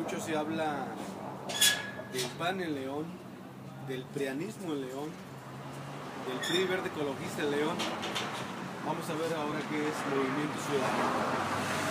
Mucho se habla del PAN en León, del prianismo en León, del PRI Verde Ecologista en León. Vamos a ver ahora qué es Movimiento Ciudadano.